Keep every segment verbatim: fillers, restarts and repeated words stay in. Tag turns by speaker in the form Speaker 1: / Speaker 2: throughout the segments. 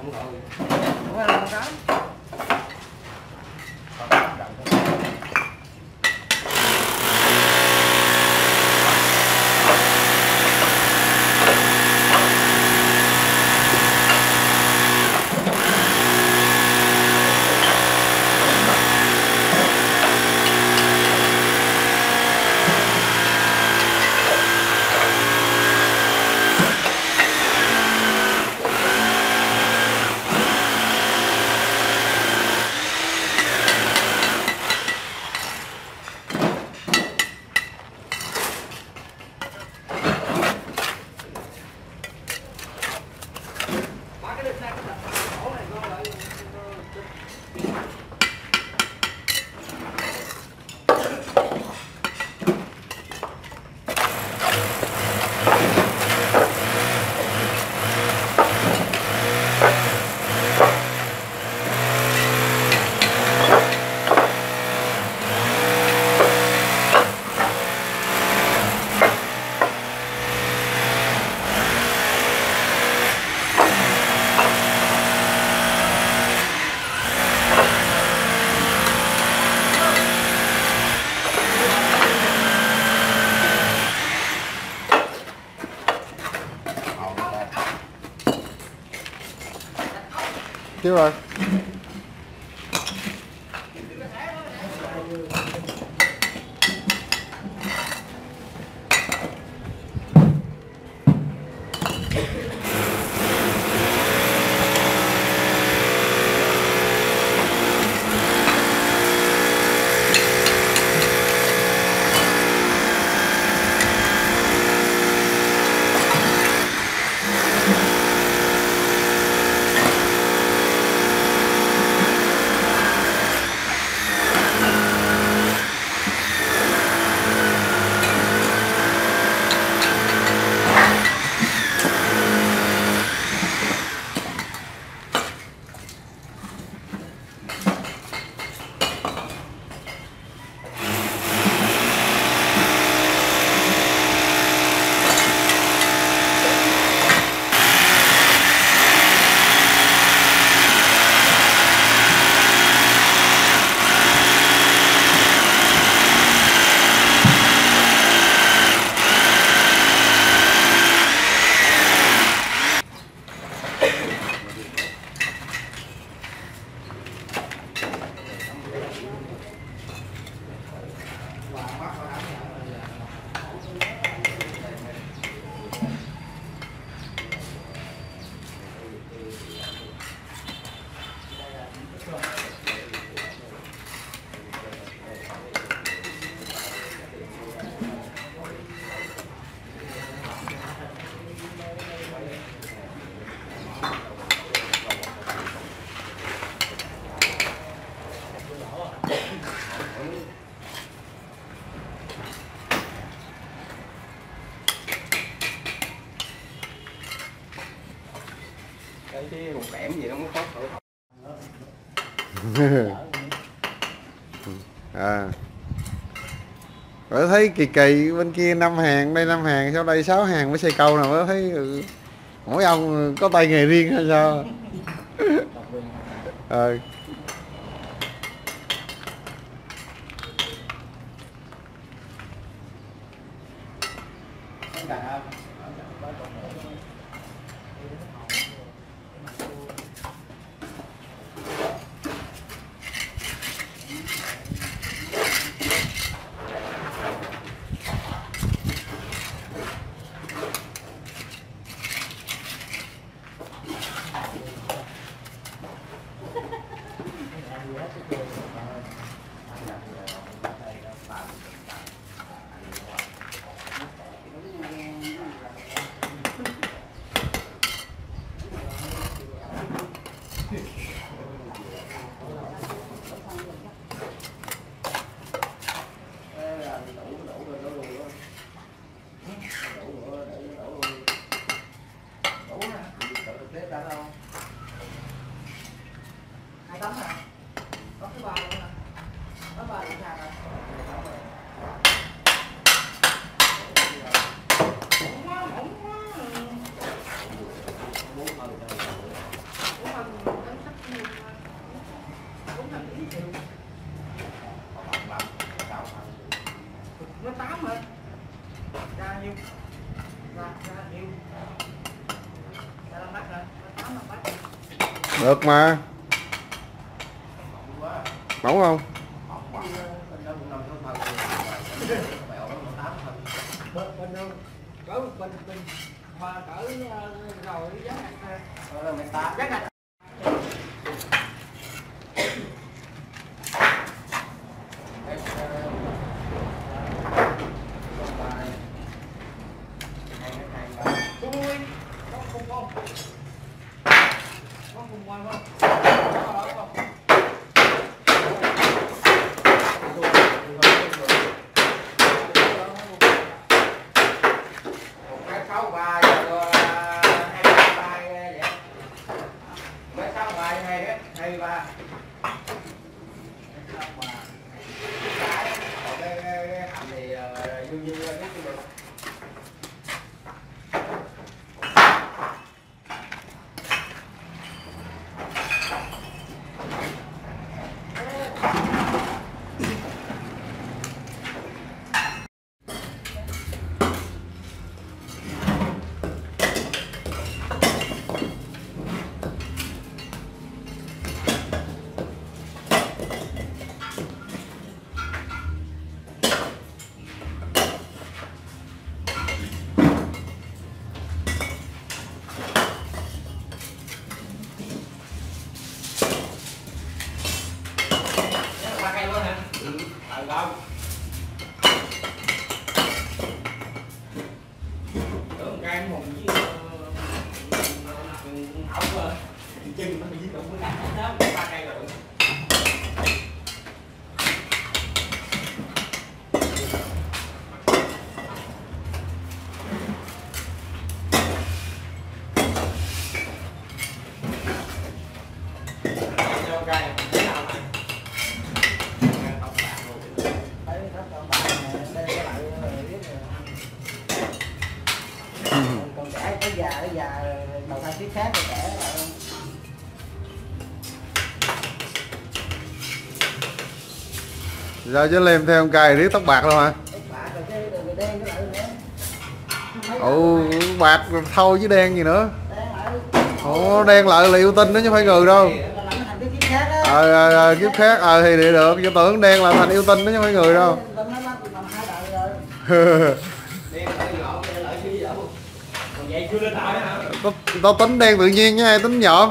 Speaker 1: Ủa là con cá.
Speaker 2: Chưa rồi.
Speaker 1: Cái hột kẽm gì nó mới khó thổi.
Speaker 2: À. Rồi thấy kỳ kỳ bên kia năm hàng, đây năm hàng, sau đây sáu hàng mới xây câu nào mới thấy ừ, mỗi ông có tay nghề riêng hay sao? Ờ.
Speaker 1: Hai tấm hả? Có cái bao
Speaker 2: Được mà. Mỏng không?
Speaker 3: Hoa cỡ rồi giá
Speaker 1: Ờ, mày ta
Speaker 3: giá gạch. Ui, có khung không? Có khung quan không?
Speaker 1: sáu ba giờ hai ba vậy. Mấy sáu ba hai đấy, hai ba. Còn cái cái hầm thì dư dư biết cái được. Không. Tưởng cái mùng với ốc chân nó bị dính đụng với đó ba cây rồi.
Speaker 3: Còn trẻ cái già cái già đầu thai tiếp khác rồi trẻ
Speaker 2: Giờ chứ lem theo con cài riết tóc bạc luôn hả?
Speaker 3: bạc rồi cái đường đen cái lại nữa.
Speaker 2: Ồ, bạc thâu với đen gì nữa.
Speaker 3: Đen lại.
Speaker 2: Ồ, đen lại là yêu tinh đó chứ phải người đâu.
Speaker 3: Thành cái kiếp khác á.
Speaker 2: Ờ, ờ, ờ, kiếp khác, ờ thì để được, cho tưởng đen là thành yêu tinh đó chứ phải người đâu. Tao, tao tính đen tự nhiên nha, tính nhộm.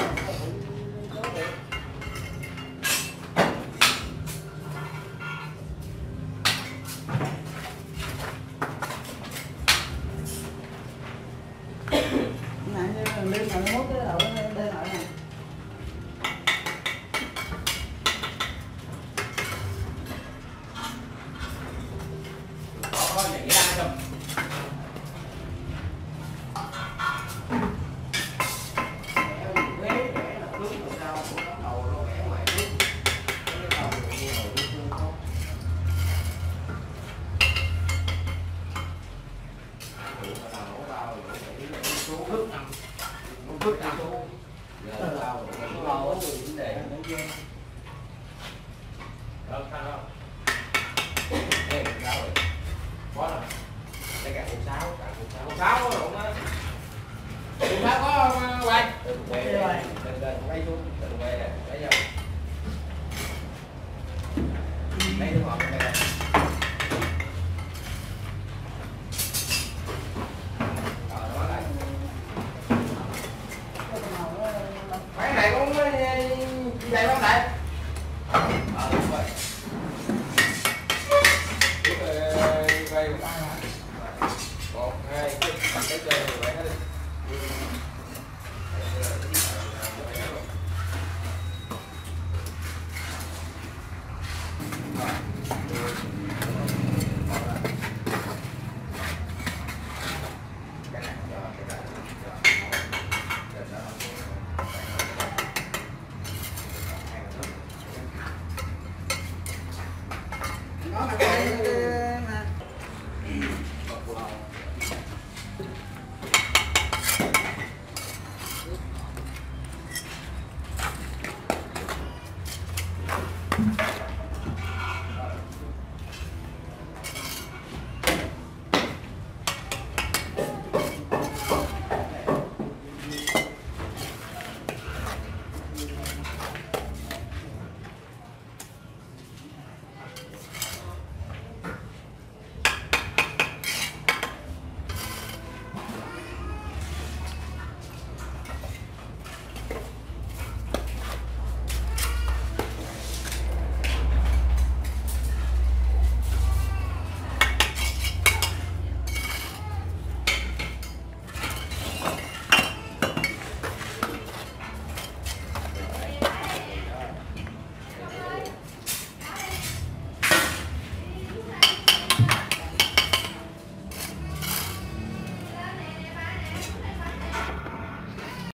Speaker 1: Phức tạp. Giờ tao lo vấn đề Được sao không? Đây một sáu rồi. Có rồi. Đây cả một sáu, cả một sáu. Một sáu có rụng á. Một sáu có quay. Đừng quay đây. Đừng đừng quay xuống, đừng quay nè, lấy vô. Lấy nước ngọt này.